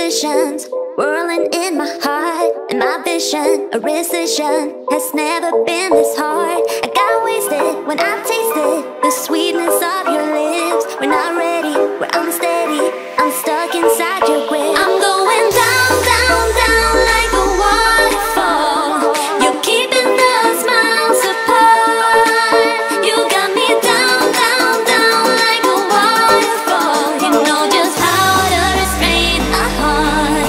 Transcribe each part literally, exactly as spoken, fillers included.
decisions whirling in my heart, and my vision, a rescission, has never been this hard. I got wasted when I tasted the sweetness of your lips. We're not ready, we're unsteady, I'm stuck inside your grip. I'm going down, down, down like a waterfall. You're keeping us miles apart. You got me down, down, down like a waterfall. You know just how to restrain a heart.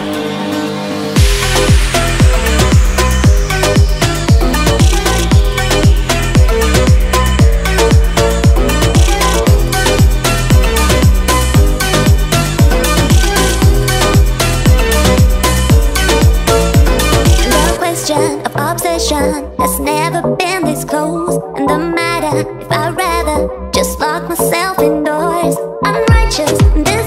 Of obsession has never been this close, and the matter if I'd rather just lock myself indoors. I'm righteous.